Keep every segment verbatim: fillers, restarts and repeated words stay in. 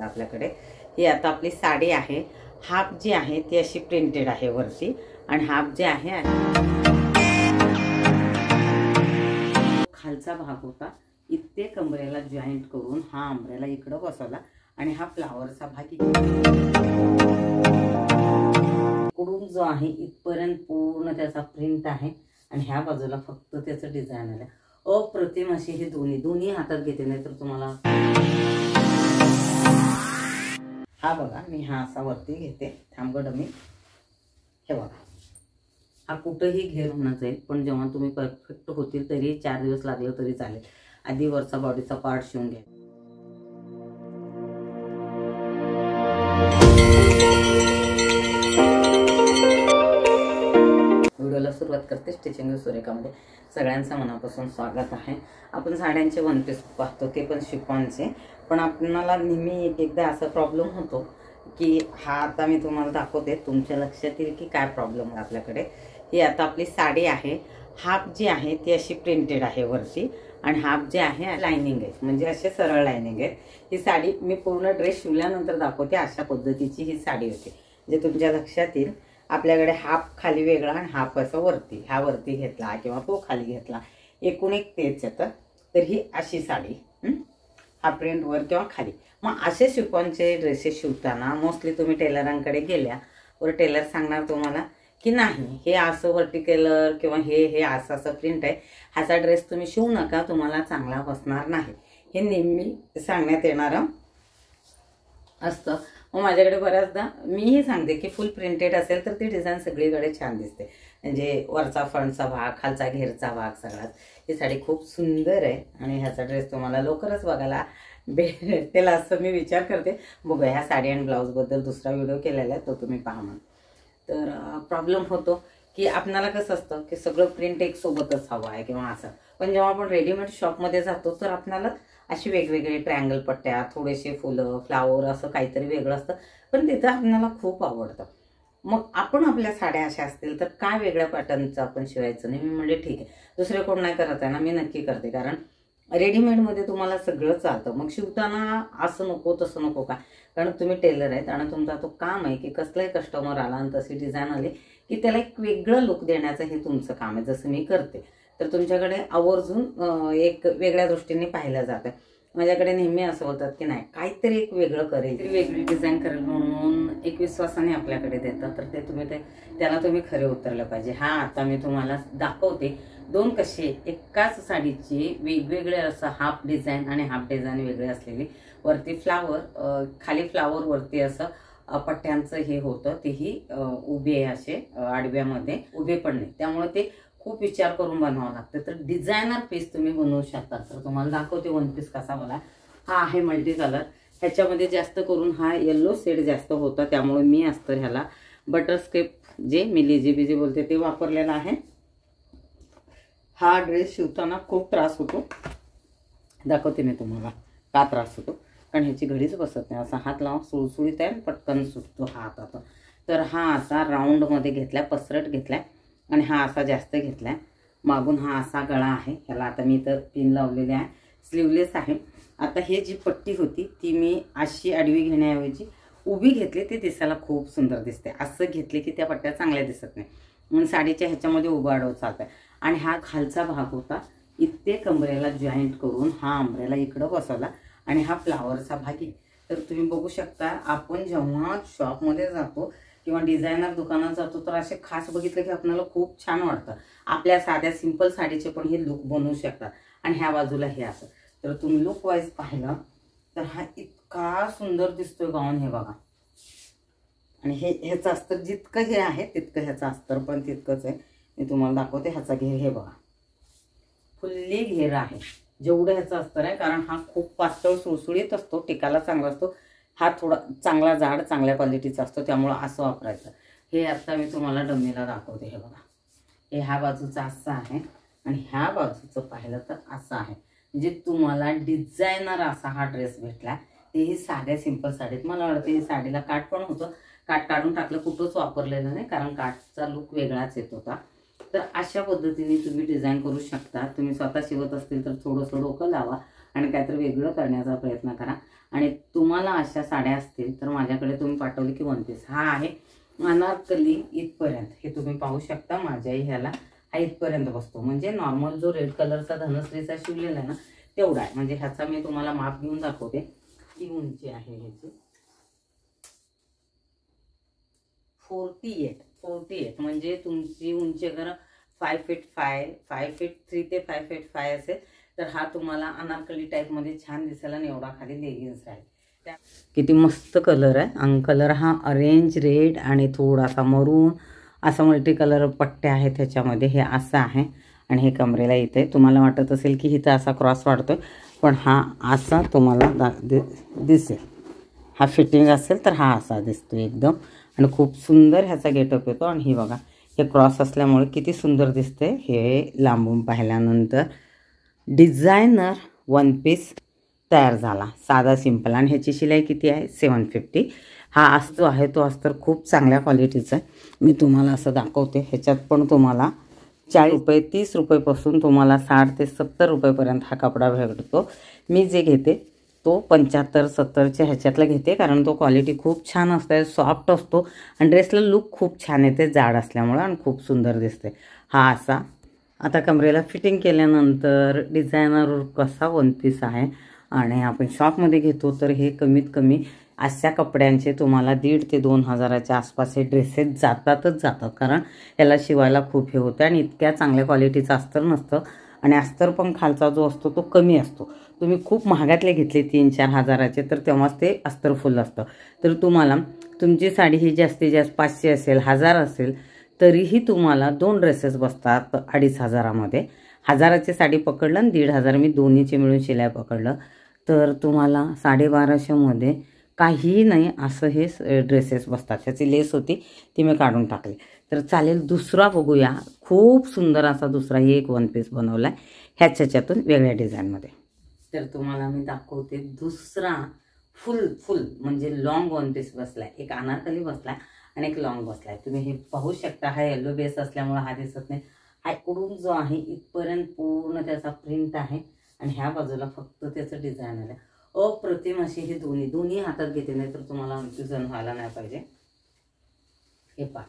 बघा आपल्याकडे ही आता आपली साडी आहे। हाफ जी आहे ती अशी प्रिंटेड आहे वरती आणि हाफ जे आहे खालचा भाग होता इथे कमरेला जॉईंट करून हा अंब्रेला इकडे बसवला आणि हा फ्लावरचा भाग इकडून जो आहे इथपर्यंत पूर्ण त्याचा प्रिंट आहे आणि ह्या बाजूला फक्त त्याचं डिझाइन आहे। अप्रतिम अशी ही दोन्ही दोन्ही हातात घेते नाही तर तुम्हाला हा बघा मी हा असा वरती घेते। थांब गं डमी, हे बघा हा कुठेही घेर होणार जाईल पण जेव्हा तुम्ही परफेक्ट होतील तरी चार दिवस लागले तरी चालेल। आधी वरचा बॉडीचा पार्ट शिवून घ्या। व्हिडिओला सुरुवात करते स्टिचिंग सुरेखामध्ये। सगळ्यांचं मनापासून स्वागत आहे। आपण साड्यांचे वन पीस पाहतो ते पण शिफॉनचे, पण आपल्याला नेहमी एक एकदा असा प्रॉब्लेम होतो की हा आता मी तुम्हाला दाखवते तुमच्या लक्षात येईल की काय प्रॉब्लेम आहे आपल्याकडे। ही आता आपली साडी आहे। हाफ जी आहे ती अशी प्रिंटेड आहे वरती आणि हाफ जे आहे लाइनिंग आहे, म्हणजे असे सरळ लाइनिंग आहे। ही साडी मी पूर्ण ड्रेस शिवल्यानंतर दाखवते। अशा पद्धतीची ही साडी होती जे तुमच्या लक्षात येईल। आपल्याकडे हाफ खाली वेगळा आणि हाफ असं वरती, हा वरती घेतला किंवा तो खाली घेतला, एकूण एक तेच येतं। तर ही अशी साडी हा प्रिंट वर किंवा खाली। मग असे शिफॉनचे ड्रेसेस शिवताना मोस्टली तुम्ही टेलरांकडे गेल्या वर टेलर सांगणार तुम्हाला की नाही हे असं वर्टिकलर किंवा हे हे असं असं प्रिंट आहे, हाचा ड्रेस तुम्ही शिवू नका, तुम्हाला चांगला बसणार नाही, हे नेहमी सांगण्यात येणारं असतं। मग माझ्याकडे बऱ्याचदा मीही सांगते की फुल प्रिंटेड असेल तर ती डिझाईन सगळीकडे छान दिसते, म्हणजे वरचा फ्रंटचा भाग खालचा घेरचा भाग सगळाच। ही साडी खूप सुंदर आहे आणि ह्याचा ड्रेस तुम्हाला लवकरच बघायला भेटेल असं मी विचार करते। बघूया ह्या साडी आणि ब्लाऊजबद्दल दुसरा व्हिडिओ केलेला आहे तो तुम्ही पहा मग। तर प्रॉब्लेम होतो की आपल्याला कसं असतं की सगळं प्रिंट एक सोबतच हवं आहे किंवा असं, पण जेव्हा आपण रेडीमेड शॉपमध्ये जातो तर आपल्याला अशी वेगवेगळे ट्रायंगल पट्ट्या, थोडेसे फुलं, फ्लावर असं काहीतरी वेगळं असतं, पण तिथं आपल्याला खूप आवडतं। मग आपण आपल्या साड्या अशा असतील तर काय वेगळ्या पॅटर्नचं आपण शिवायचं नाही। मी म्हणजे ठीक आहे दुसरे कोण नाही करत आहे ना, मी नक्की करते, कारण रेडीमेडमध्ये तुम्हाला सगळं चालतं। मग शिवताना असं नको तसं नको का, कारण तुम्ही टेलर आहेत आणि तुमचा तो काम आहे की कसलाही कस्टमर आला आणि तशी डिझाईन आली की त्याला एक वेगळं लुक देण्याचं हे तुमचं काम आहे, जसं मी करते। तर तुमच्याकडे आवर्जून एक वेगळ्या दृष्टीने पाहिलं जातं। माझ्याकडे नेहमी असं होतं की नाही काहीतरी एक वेगळं करेल, तरी वेगळी डिझाईन करेल म्हणून एक विश्वासाने आपल्याकडे देतात, तर ते तुम्ही ते त्याला तुम्ही खरे उतरलं पाहिजे। हा आता मी तुम्हाला दाखवते दोन कसे एकाच साडीची वेगवेगळे असं हाफ डिझाईन आणि हाफ डिझाईन वेगळे असलेली, वरती फ्लावर खाली फ्लावर वरती असं पट्ट्यांचं हे होतं, तेही उभे असे आडव्यामध्ये उभे पण नाही, त्यामुळे ते खूप विचार करून बनवावं लागतं। तर डिझायनर पीस तुम्ही बनवू शकता। तर तुम्हाला दाखवते वन पीस कसा मला। हा आहे मल्टी कलर, ह्याच्यामध्ये जास्त करून हा येल्लो शेड जास्त होता, त्यामुळे मी असतं ह्याला बटरस्केप जे मी लिजी बिजी बोलते ते वापरलेला आहे। हा ड्रेस शिवताना खूप त्रास होतो, दाखवते मी तुम्हाला का त्रास होतो, कारण ह्याची घडीच बसत नाही। असा हात लावून सुळसुळीत आहे पटकन सुटतो हात आता। तर हा असा राऊंडमध्ये घेतलाय, पसरट घेतलाय आणि हा असा जास्त घेतलाय। मागून हा असा गळा आहे, ह्याला आता मी तर पिन लावलेले आहे, स्लीवलेस आहे। आता हे जी पट्टी होती ती मी अशी आडवी घेण्याऐवजी उभी घेतली, ती दिसायला खूप सुंदर दिसते। असं घेतले की त्या पट्ट्या चांगल्या दिसत नाही, म्हणून साडीच्या ह्याच्यामध्ये उभा आडव चालतंय। आणि हा खालचा भाग होता इथे कमरेला जॉईंट करून हा अंब्रेला इकडं बसवला आणि हा फ्लावरचा भाग आहे। तर तुम्ही बघू शकता आपण जेव्हा शॉपमध्ये जातो किंवा डिझायनर दुकानात जातो तर असे खास बघितलं की आपल्याला खूप छान वाटतं। आपल्या साध्या सिंपल साडीचे पण हे लुक बनवू शकतात आणि ह्या बाजूला हे असं। तर तुम्ही लुक वाईज पाहिलं तर हा इतका सुंदर दिसतोय गाऊन, हे बघा। आणि हे ह्याचं अस्तर जितकं हे आहे तितकं ह्याचं अस्तर पण तितकंच आहे। मी तुम्हाला दाखवते ह्याचा घेर, हे बघा फुल्ली घेर आहे जेवढं ह्याचं अस्तर आहे, कारण हा खूप पातळ सुळसुळीत असतो, टिकायला चांगला असतो। हा थोडा चांगला जाड चांगल्या क्वालिटीचा असतो, त्यामुळे असं वापरायचं। हे आता मी तुम्हाला डमीला दाखवते, हे बघा हे ह्या बाजूचं असं आहे आणि ह्या बाजूचं पाहिलं तर असं आहे, म्हणजे तुम्हाला डिझायनर असा हा ड्रेस भेटला। तेही साध्या सिंपल साडीत। मला वाटतं ही साडीला काठ पण होतं, काठ काढून टाकलं, कुठंच वापरलेलं नाही, कारण काठचा लुक वेगळाच येत होता। तर अशा पद्धतीने तुम्ही डिझाईन करू शकता। तुम्ही स्वतः शिवत असतील तर थोडंसं डोकं लावा आणि काहीतरी वेगळं करण्याचा प्रयत्न करा आणि तुम्हाला अशा साड्या असतील तर माझ्याकडे तुम्ही पाठवले की वन पीस. हा आहे अनारकली इथपर्यंत, हे तुम्ही पाहू शकता. माझ्याही ह्याला हा इथपर्यंत बसतो, म्हणजे नॉर्मल जो रेड कलरचा धनश्रीचा शिवलेला आहे ना तेवढा आहे. म्हणजे ह्याचा मी तुम्हाला माप घेऊन दाखवते की उंची आहे ह्याची फोर्टी एट फोर्टी एट म्हणजे तुमची उंची अगर five feet five five feet three ते फाय फीट फाय असेल तर हा तुम्हाला अनारकली टाईपमध्ये छान दिसेल आणि एवढा खाली लेगिन्स राहील. त्या किती मस्त कलर आहे. अंग कलर हा ऑरेंज रेड आणि थोडासा मरून असा मल्टी कलर पट्ट्या आहेत त्याच्यामध्ये. हे असं आहे आणि हे कमरेला येते. तुम्हाला वाटत असेल की इथं असा क्रॉस वाढतोय, पण हा असा तुम्हाला दा दि दिसेल. हा फिटिंग असेल तर हा असा दिसतो एकदम आणि खूप सुंदर ह्याचा गेटअप येतो. आणि ही बघा हे क्रॉस असल्यामुळे किती सुंदर दिसते हे लांबून पाहिल्यानंतर. डिझायनर वन पीस तयार झाला, साधा सिंपल. आणि ह्याची शिलाई किती आहे? Seven fifty. हा अस्तर आहे तो अस्तर खूप चांगल्या क्वालिटीचा आहे. मी तुम्हाला असं दाखवते. ह्याच्यात पण तुम्हाला चाळीस रुपये तीस रुपयेपासून तुम्हाला साठ ते सत्तर रुपयेपर्यंत हा कपडा भेटतो. मी जे घेते तो पंच्याहत्तर सत्तरच्या ह्याच्यातला घेते, कारण तो क्वालिटी खूप छान असते, सॉफ्ट असतो आणि ड्रेसला लुक खूप छान येते जाड असल्यामुळं आणि खूप सुंदर दिसते. हा असा आता कमरेला फिटिंग केल्यानंतर डिझायनर कसा वन पीस आहे. आणि आपण शॉपमध्ये घेतो तर हे कमीत कमी अशा कपड्यांचे तुम्हाला दीड ते दोन हजाराच्या आसपास हे ड्रेसेस जातातच जातात, कारण याला शिवायला खूप हे होतं आणि इतक्या चांगल्या क्वालिटीचं अस्तर नसतं. आणि अस्तर पण खालचा जो असतो तो कमी असतो. तुम्ही खूप महागातले घेतले तीन चार हजाराचे तर तेव्हाच ते अस्तर फुल असतं. तर तुम्हाला तुमची साडी ही जास्तीत जास्त पाचशे असेल हजार असेल तरीही तुम्हाला दोन ड्रेसेस बसतात अडीच हजारामध्ये. हजाराची साडी पकडलं आणि दीड हजार मी दोन्हीचे मिळून शिलाई पकडलं तर तुम्हाला साडेबाराशेमध्ये काहीही नाही असं हे ड्रेसेस बसतात. त्याची लेस होती ती मी काढून टाकली. तर चालेल, दुसरा बघूया. खूप सुंदर असा दुसराही एक वन पीस बनवला आहे ह्याच ह्याच्यातून वेगळ्या डिझाईनमध्ये. तर तुम्हाला मी दाखवते दुसरा फुल फुल म्हणजे लॉंग वन पीस बसला आहे. एक अनारकली बसला आहे आणि एक लॉंग बसला आहे. तुम्ही हे पाहू शकता. हा येलो बेस असल्यामुळे हा दिसत नाही. हा इकडून जो आहे इथपर्यंत पूर्ण त्याचा प्रिंट आहे आणि ह्या बाजूला फक्त त्याचं डिझाईन आहे. अप्रतिम अशी ही दोन्ही दोन्ही हातात घेते, नाही तर तुम्हाला कन्फ्युजन व्हायला नाही पाहिजे. हे पहा,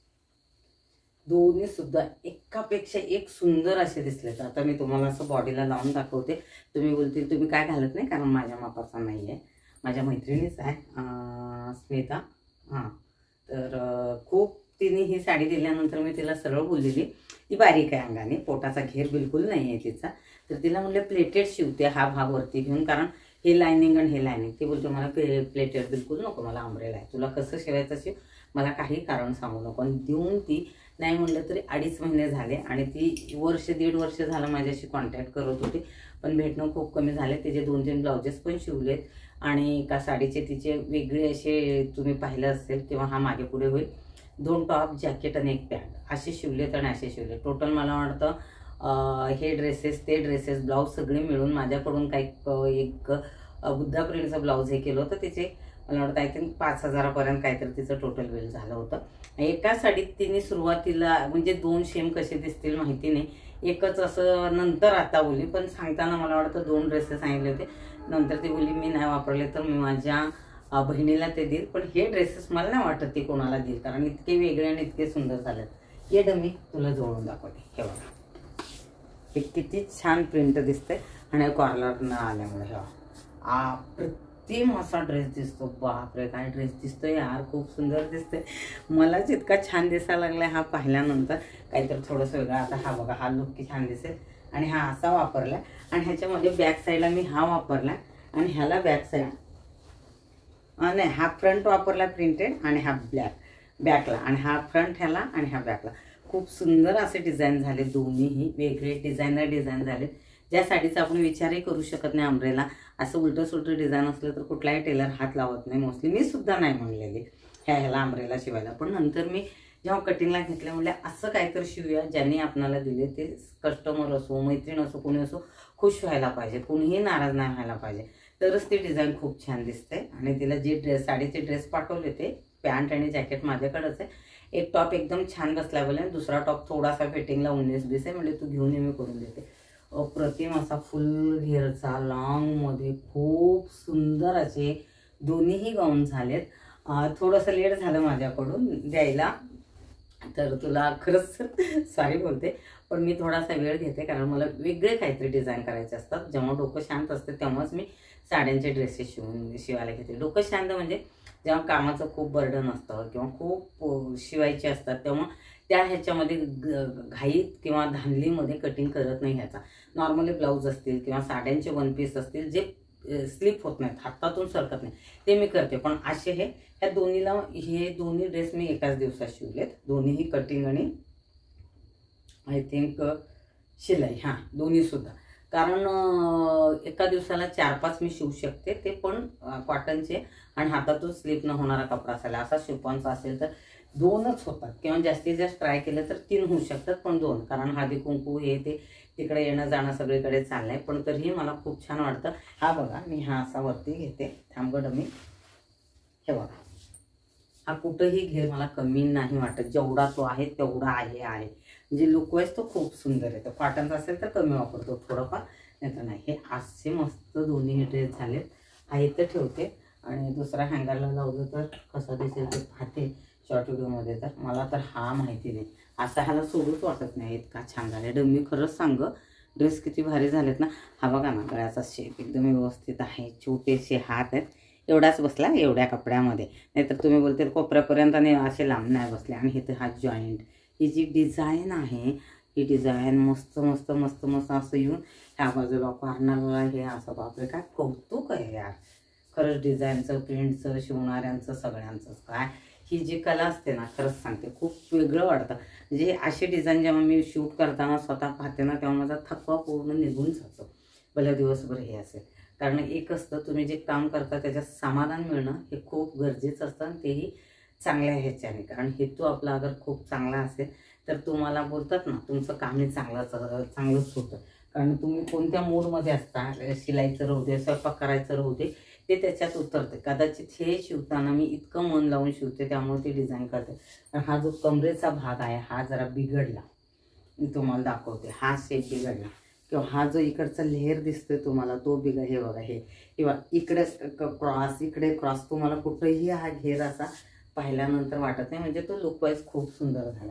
दोन्ही सुद्धा एकापेक्षा एक सुंदर असे दिसले. तर आता मी तुम्हाला असं बॉडीला लावून दाखवते. तुम्ही बोलतील तुम्ही काय घालत नाही, कारण माझ्या मापाचा नाही आहे, माझ्या मैत्रिणीच आहे स्मिता. हां, तर खूप तिने ही साडी दिल्यानंतर मी तिला सरळ बोललेली, ती बारीक आहे अंगाने, पोटाचा घेर बिलकुल नाही आहे तिचा. तर तिला म्हणलं प्लेटेड शिवते हा भाग वरती घेऊन, कारण हे लायनिंग आणि हे लायनिंग. ती बोलते मला प्ले प्लेटेड बिलकुल नको, मला अम्ब्रेला आहे, तुला कसं शिवायचं शिव, मला काही कारण सांगू नको. आणि देऊन ती नाही म्हणलं तरी अडीच महिने झाले आणि ती वर्ष दीड वर्ष झालं माझ्याशी कॉन्टॅक्ट करत होती, पण भेटणं खूप कमी झाले. तिचे दोन तीन ब्लाउजेस पण शिवलेत आणि एका साडीचे तिचे वेगळे असे तुम्ही पाहिलं असेल किंवा हा मागे पुढे होईल, दोन टॉप जॅकेट आणि एक पॅन्ट असे शिवलेत आणि असे शिवले. टोटल मला वाटतं हे ड्रेसेस ते ड्रेसेस ब्लाऊज सगळे मिळून माझ्याकडून काही एक बुद्धा प्रिंटचं ब्लाऊज हे केलं होतं. तिचे मला वाटतं आय थिंक पाच हजारापर्यंत काहीतरी तिचं टोटल बिल झालं होतं. एका साडीत तिने सुरुवातीला म्हणजे दोन शेम कसे दिसतील माहिती नाही, एकच असं नंतर आता बोलली, पण सांगताना मला वाटतं दोन ड्रेसेस सांगितले होते. नंतर ती बोलली मी नाही वापरले तर मी माझ्या बहिणीला ते देईल, पण हे ड्रेसेस मला नाही वाटत ती कोणाला देईल, कारण इतके वेगळे आणि इतके सुंदर झालेत. ये डमी तुला जोडून दाखवते. हे बघा, हे किती छान प्रिंट दिसते आणि कॉर्लर न आल्यामुळे हे अप्रतिम असा ड्रेस दिसतो. बापरे काय ड्रेस दिसतो यार, खूप सुंदर दिसते. मलाच इतका छान दिसायला लागलाय हा पाहिल्यानंतर. काहीतरी थोडंसं वेगळं. आता हा बघा, हा लुक की छान दिसेल आणि हा असा वापरला आणि ह्याच्यामध्ये बॅक साईडला मी हा वापरला आणि ह्याला बॅक साईड नाही हा फ्रंट वापरला प्रिंटेड आणि हा ब्लॅक बॅकला आणि हा फ्रंट ह्याला आणि हा बॅकला. खूप सुंदर असे डिझाईन झाले, दोन्हीही वेगळे डिझायनर डिझाईन झाले, ज्या साडीचा आपण विचारही करू शकत नाही. अम्ब्रेला असं उलटं सुलटं डिझाईन असलं तर कुठलाही टेलर हात लावत नाही. मोस्टली मी सुद्धा नाही म्हणलेली ह्या ह्याला अम्ब्रेला शिवायला, पण नंतर मी जेव्हा कटिंगला घेतल्या म्हणले असं काहीतरी शिवूया ज्यांनी आपल्याला दिले ते कस्टमर असो मैत्रीण असो कोणी असो खुश व्हायला पाहिजे, कोणीही नाराज नाही व्हायला पाहिजे, तरच ती डिझाईन खूप छान दिसते. आणि तिला जे ड्रेस साडीचे ड्रेस पाठवले ते पॅन्ट आणि जॅकेट माझ्याकडेच आहे. एक टॉप एकदम छान बसला बोले, दुसरा टॉप थोडासा फिटिंगला उन्नीस बीस आहे, म्हणजे तू घेऊन ये मी करून देते. अप्रतिम असा फुल घेरचा लॉंगमध्ये खूप सुंदर असे दोन्हीही गाऊन झालेत. थोडंसं लेट झालं माझ्याकडून द्यायला, तर तुला खरंच सॉरी बोलते, पण मी थोडासा वेळ घेते कारण मला वेगळे काहीतरी डिझाईन करायचे असतात. जेव्हा डोकं शांत असते तेव्हाच मी साड्यांचे ड्रेसेस शिवून शिवायला घेते. डोकं शांत म्हणजे जेव्हा कामाचं खूप बर्डन असतं किंवा खूप शिवायचे असतात तेव्हा त्या ह्याच्यामध्ये घाईत किंवा धांदलीमध्ये कटिंग करत नाही. ह्याचा नॉर्मली ब्लाऊज असतील किंवा साड्यांचे वन पीस असतील जे स्लिप होत नाहीत, हातातून सरकत नाही, ते मी करते. पण असे हे ह्या दोन्हीला हे दोन्ही ड्रेस मी एकाच दिवसात शिवलेत. दोन्हीही कटिंग आणि आय थिंक शिलाई, हां दोन्हीसुद्धा. कारण एका दिवसाला चार पाच मी शिवू शकते, ते पण कॉटनचे आणि हातातून स्लिप न होणारा कपडा असायला. असा शिफॉनचा असेल तर दोनच होतात किंवा जास्तीत जास्त ट्राय केलं तर तीन होऊ शकतात, पण दोन, कारण हळदी कुंकू हे ते तिकडे येणं जाणं सगळीकडे चाललंय. पण तरीही मला खूप छान वाटतं. हा बघा मी हा असा वरती घेते, थांबगड मी हे बघा, हा कुठंही घेर मला कमी नाही वाटत. जेवढा तो आहे तेवढा आहे आहे म्हणजे लुक वाईज तो खूप सुंदर आहे. तो कॉटनचा असेल तर कमी वापरतो थोडंफार, नाही तर नाही. हे असे मस्त दोन्ही ड्रेस झालेत. हा इथं ठेवते आणि दुसऱ्या हँगरला लावलं तर कसा दिसेल ते पाहते शॉर्ट व्हिडिओमध्ये. तर मला तर हा माहिती नाही, असं ह्याला सोडूच वाटत नाही, इतका छान झाले. डमी खरंच सांग ड्रेस किती भारी झालेत ना. हा बघा ना, गळ्याचा शेप एकदम व्यवस्थित आहे, छोटेसे हात आहेत, एवढाच बसला एवढ्या कपड्यामध्ये. नाहीतर तुम्ही बोलते कोपऱ्यापर्यंत आणि असे लांब नाही बसले. आणि इथे हा जॉईंट, ही जी डिझाईन आहे ही डिझाईन मस्त मस्त मस्त मस्त असं येऊन ह्या बाजूला कॉर्नरला हे असं, बापरे काय कौतुक आहे यार खरंच. डिझाईनचं, प्रिंटचं, शिवणाऱ्यांचं, सगळ्यांचंच काय ही जी कला असते ना, खरंच सांगते खूप वेगळं वाटतं. म्हणजे अशी डिझाईन जेव्हा मी शूट करताना स्वतः पाहते ना, तेव्हा माझा थकवा पूर्ण निघून जातो. भले दिवसभर हे असेल, कारण एक असतं तुम्ही जे काम करता त्याच्यात समाधान मिळणं हे खूप गरजेचं असतं, आणि तेही चांगल्या ह्याच्याने. कारण हेतू आपला अगर खूप चांगला असेल तर तुम्हाला बोलतात ना तुमचं कामही चांगलंच चांगलंच होतं. कारण तुम्ही कोणत्या मूडमध्ये असता, शिलाईचं राहू दे, स्वयंपाक करायचं राहू दे, ते त्याच्यात उतरते. कदाचित हे शिवताना मी इतकं मन लावून शिवते त्यामुळे ते डिझाईन करते. हा जो कमरेचा भाग आहे हा जरा बिघडला, मी तुम्हाला दाखवते. हा शेप बिघडला किंवा हा जो इकडचा लेअर दिसतोय तुम्हाला तो बिघड, हे बघा हे, किंवा इकडे क्रॉस, इकडे क्रॉस, तुम्हाला कुठेही हा घेर असा पाहिल्यानंतर वाटत नाही. म्हणजे तो लुक वाईज खूप सुंदर झाला.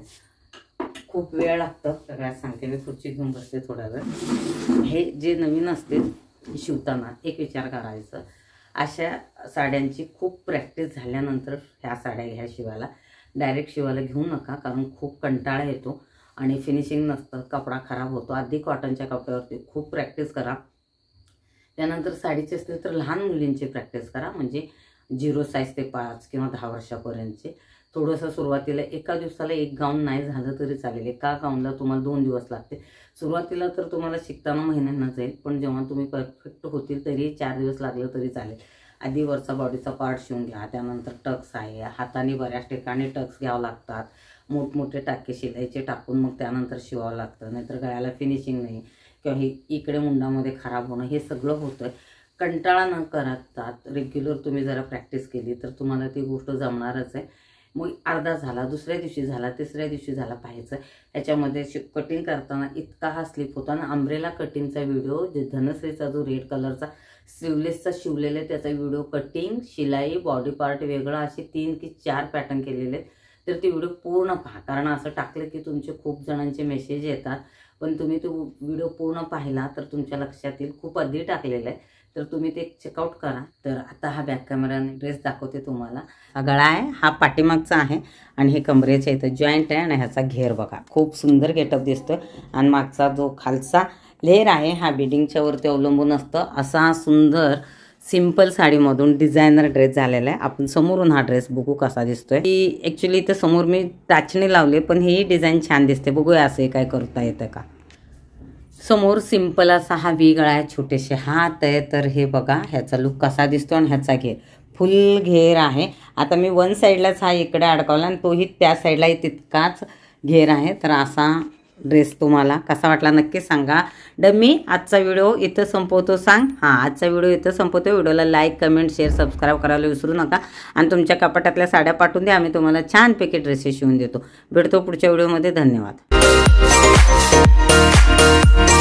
खूप वेळ लागतं सगळ्यात सांगते मी, खुर्ची घेऊन बसते थोडा वेळ. हे जे नवीन असते शिवताना एक विचार करायचं, अशा साड्यांची खूप प्रॅक्टिस झाल्यानंतर ह्या साड्या ह्या शिवायला, डायरेक्ट शिवायला घेऊ नका, कारण खूप कंटाळा येतो आणि फिनिशिंग नसतं, कपडा खराब होतो. आधी कॉटनच्या कपड्यावरती खूप प्रॅक्टिस करा. त्यानंतर साडीची असतील तर लहान मुलींची प्रॅक्टिस करा, म्हणजे झिरो साईज ते पाच किंवा दहा वर्षापर्यंतचे. थोडंसं सुरुवातीला एका दिवसाला एक गाऊन नाही झालं तरी चालेल, एका गाऊनला तुम्हाला दोन दिवस लागते. सुरुवातीला तर तुम्हाला शिकताना महिन्यांना जाईल, पण जेव्हा तुम्ही परफेक्ट होतील तरी चार दिवस लागलं तरी चालेल. आधी वरचा बॉडीचा पार्ट शिवून घ्या, त्यानंतर टक्स आहे, हाताने बऱ्याच ठिकाणी टक्स घ्यावं लागतात, मोठमोठे टाके शिलाईचे टाकून मग त्यानंतर शिवावं लागतं. नाहीतर गळ्याला फिनिशिंग नाही किंवा हे इकडे मुंडामध्ये खराब होणं हे सगळं होतं. कंटाळा न करतात रेग्युलर तुम्ही जरा प्रॅक्टिस केली तर तुम्हाला ती गोष्ट जमणारच आहे. मग अर्धा झाला, दुसऱ्या दिवशी झाला, तिसऱ्या दिवशी झाला पाहायचं. ह्याच्यामध्ये शि कटिंग करताना इतका हा स्लिप होता ना. अम्ब्रेला कटिंगचा व्हिडिओ, जे धनश्रीचा जो रेड कलरचा स्लीवलेसचा शिवलेला आहे त्याचा व्हिडिओ, कटिंग, शिलाई, बॉडी पार्ट वेगळा, असे तीन की चार पॅटर्न केलेले आहेत. तर ते व्हिडिओ पूर्ण पहा, कारण असं टाकलं की तुमचे खूप जणांचे मेसेज येतात, पण तुम्ही तो व्हिडिओ पूर्ण पाहिला तर तुमच्या लक्षात येईल. खूप आधी टाकलेलं आहे, तर तुम्ही ते चेकआउट करा. तर आता हा बॅक कॅमेराने ड्रेस दाखवते तुम्हाला. हा गळा आहे, हा पाठीमागचा आहे, आणि हे कमरेच्या इथं जॉईंट आहे, आणि ह्याचा घेर बघा खूप सुंदर गेटअप दिसतोय. आणि मागचा जो खालचा लेअर आहे हा बिडिंगच्या वरती अवलंबून असतं. असा सुंदर सिंपल साडीमधून डिझायनर ड्रेस झालेला आहे. आपण समोरून हा ड्रेस बघू कसा दिसतोय. ही ॲक्च्युली इथं समोर मी टाचणी लावली, पण ही डिझाईन छान दिसते. बघूया असे काय करता येतं का. समोर सिंपल असा हा वी गळा आहे, छोटेसे हात आहे. तर हे बघा ह्याचा लुक कसा दिसतो, आणि ह्याचा घेर फुल घेर आहे. आता मी वन साईडलाच हा इकडे अडकवला आणि तोही त्या साईडलाही तितकाच घेर आहे. तर असा ड्रेस तुम्हाला कसा वाटला नक्की सांगा. डमी आजचा व्हिडिओ इथं संपवतो सांग. हां, आजचा व्हिडिओ इथं संपवतो. व्हिडिओला लाईक, कमेंट, शेअर, सबस्क्राईब करायला विसरू नका. आणि तुमच्या कपाटातल्या साड्या पाठवून द्या, आम्ही तुम्हाला छानपैकी ड्रेसेस शिवून देतो. भेटतो पुढच्या व्हिडिओमध्ये. धन्यवाद.